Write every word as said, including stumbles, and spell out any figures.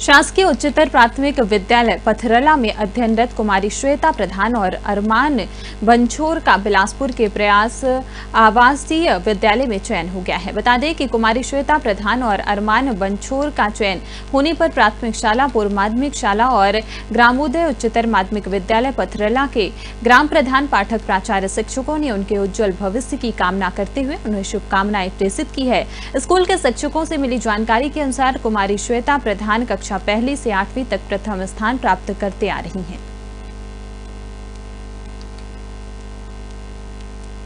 शासकीय उच्चतर प्राथमिक विद्यालय पथरला में अध्ययनरत कुमारी श्वेता प्रधान और अरमान बंछोर का बिलासपुर के प्रयास आवासीय विद्यालय में चयन हो गया है। बता दें कि कुमारी श्वेता प्रधान और अरमान बंछोर का चयन होने पर प्राथमिक शाला, पूर्व माध्यमिक शाला और ग्रामोदय उच्चतर माध्यमिक विद्यालय पथरला के ग्राम प्रधान, पाठक, प्राचार्य, शिक्षकों ने उनके उज्जवल भविष्य की कामना करते हुए उन्हें शुभकामनाएं प्रेषित की है। स्कूल के शिक्षकों से मिली जानकारी के अनुसार कुमारी श्वेता प्रधान कक्षा पहली से आठवीं तक प्रथम स्थान प्राप्त करते आ रही हैं।